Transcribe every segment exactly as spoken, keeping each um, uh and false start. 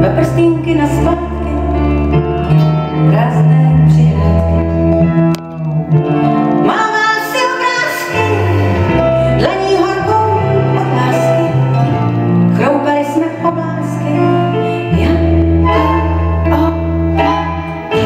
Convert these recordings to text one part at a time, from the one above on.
Dva prstínky na skládky, prázdné přihrádky. Mává si obrázky, dlaní horkou od lásky. Chroupali jsme oblásky, jako oblátky.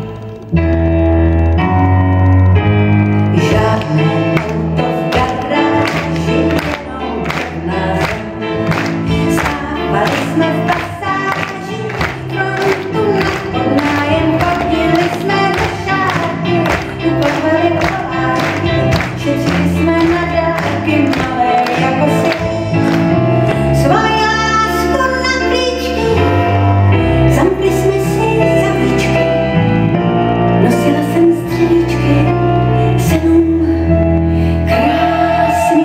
Žádné auto v garáži, jenom černá zem. Stávali jsme v pasáži, frontu na podnájem, chodili jsme do šárky, kupovali poláky, šetřili jsme na dálky malé jako svět. Svoji lásku na plíčky, zamkli jsme si zavíčky, nosila jsem střevíčky, senům krásný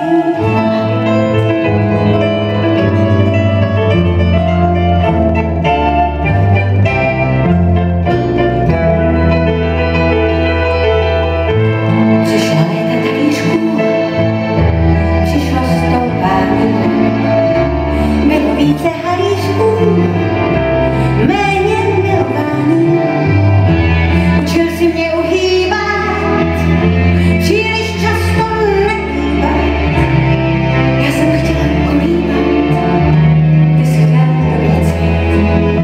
přišla léta talířků, přišlo stoupání, bylo více halířků, méně milování. Učil si mě uhýbat, příliš často nekývat. Já jsem chtěla kolíbat, ty jsi chtěl dobrý cvít.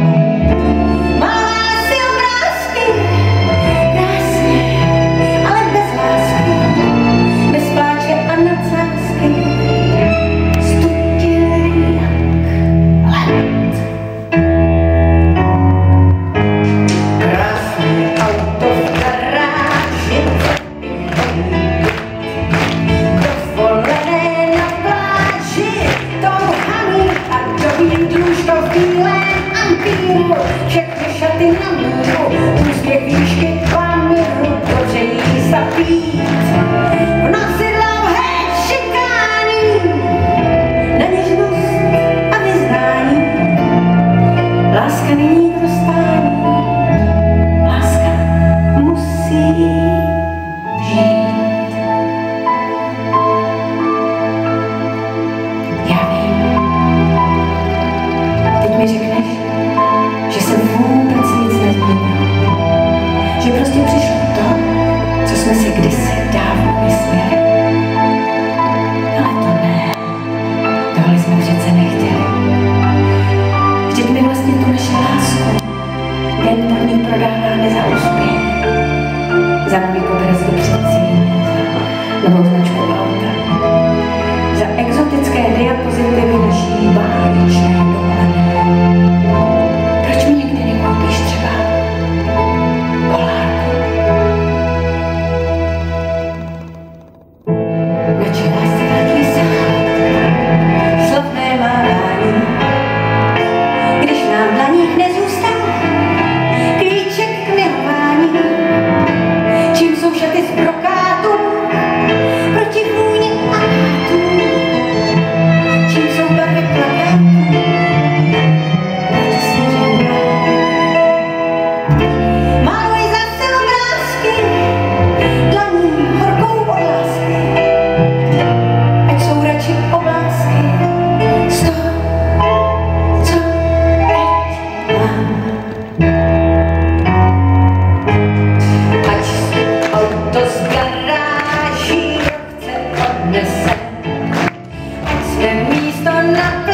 Mává si obrázky, krásně, ale bez lásky, bez pláče a nadsázky, studěný jak led. Krásné auto v garáži, dovolené na pláži, touhaný a dobrý dluž to v bílém ampíru, všechny šaty na míru, úspěch výšky klamíru, dobře jí zapít. V noci dlouhé šikány, na něžnost a vyznání, láska není pro spání, láska musí žít. Já vím, teď mi řekneš, že jsem vůbec nic nezměnil, že prostě přišlo to, co jsme si kdysi dávno myslela. Ale to ne, tohle jsme přece nechtěli. Vždyť my vlastně tu naši lásku den po dní prodáváme za úspěch, za nový koberec do předsíně, za novou značku auta, za exotické diapozitivy naší báječné dovolené. Proč mi někdy nekoupíš třeba polárku? Naše lásce velký sál, slavné mávání, když nám v dlaních nezůstal klíček k milování. Čím jsou šaty z brokátu, proti vůni a hátu, čím jsou barvy plakátů, proti sněžím blát. Maluj zase obrázky, dlaní horkou od lásky, ať jsou radši oblásky z toho, co teď mám. Ať auto z garáží chce odnese, ať jsme místo na